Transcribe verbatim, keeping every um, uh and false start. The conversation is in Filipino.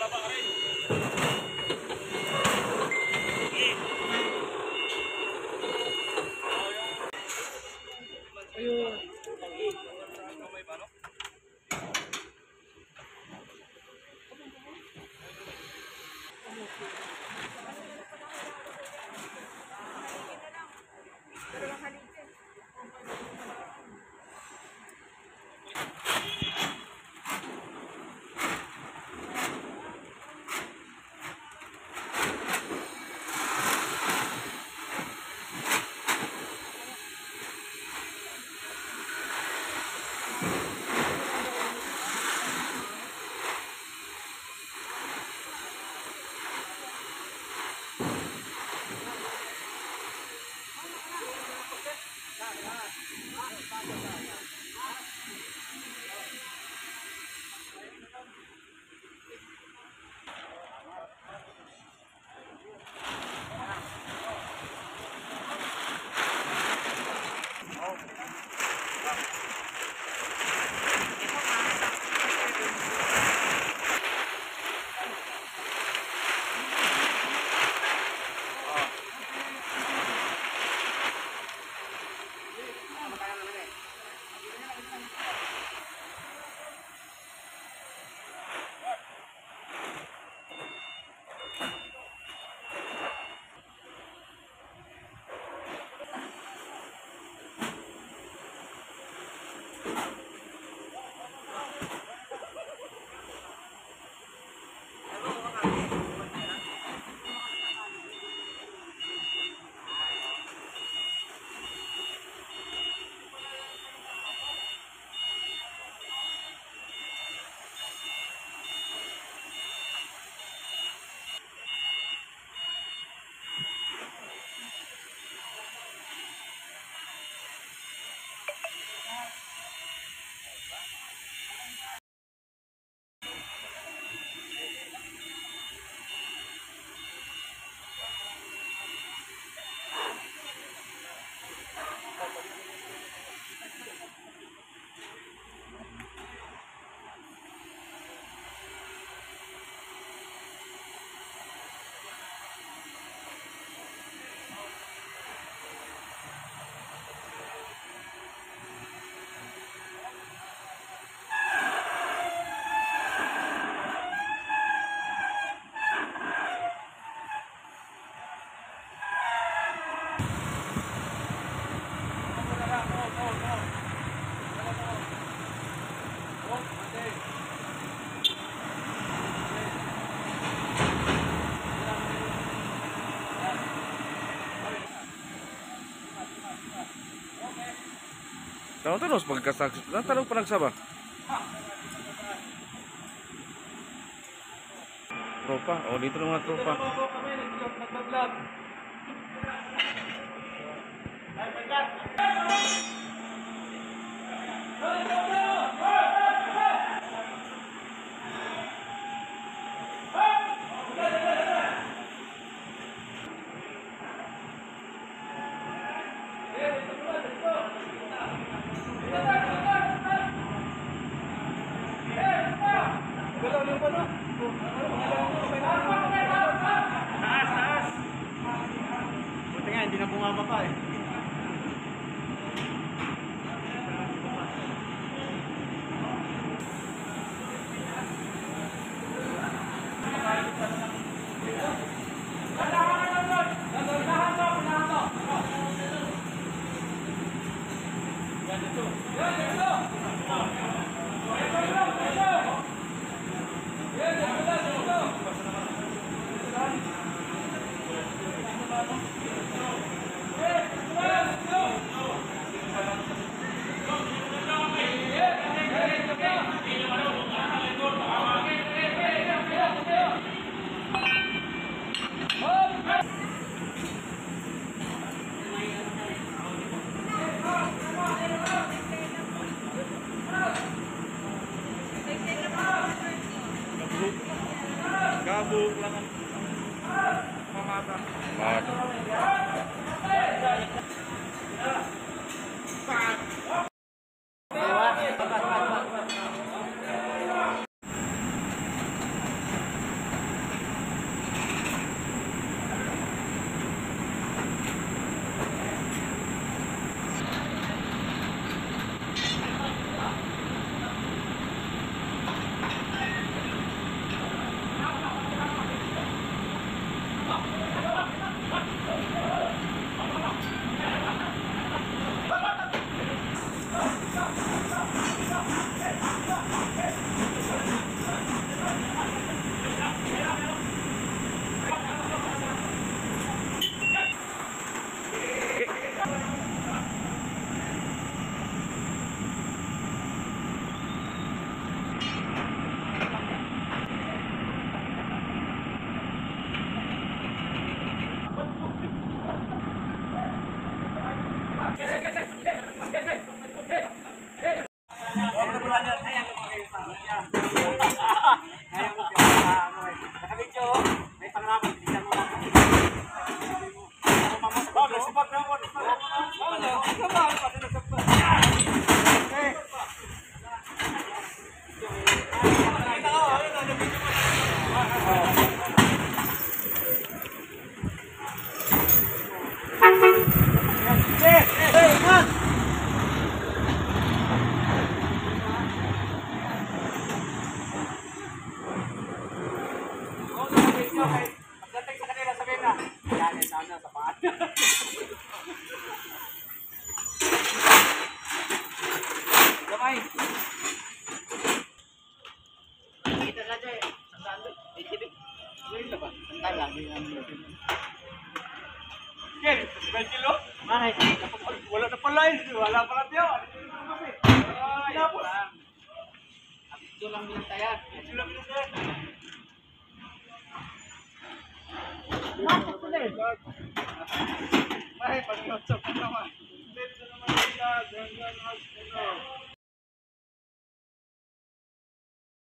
Tanong terus pagkasaksi. Tanong pa nagsaba. Tropa, oh dito ng mga tropa. Taas, taas. Buti nga, hindi na bumaba pa eh. Gabuk lang ang mamata. Mamata. Ayan mo kayo sa kanya. Ayan mo kayo sa ano eh. Nakabidyo, may pangramon, tignan mo lang. Bob, nasipag na ako. Ikaw ba? Pati nasipag. Okay. Nakita ko, ayun, nabidyo mo. Hey, hey, man! Pagdating sa kanila, sabihin na, yan, yan, sana, sa paan. Gamay. Kita na dyan eh. Sandaan doon. Ikibig. Ngayon na ba? Sandaan lang. Ken, may kilo? Ay, wala na pala yun. Wala pala tiyo. Wala pala. Ito lang binantayan. Ito lang binantayan. Masok ulit. Ay, pag-iusap ka naman. Dito naman sila.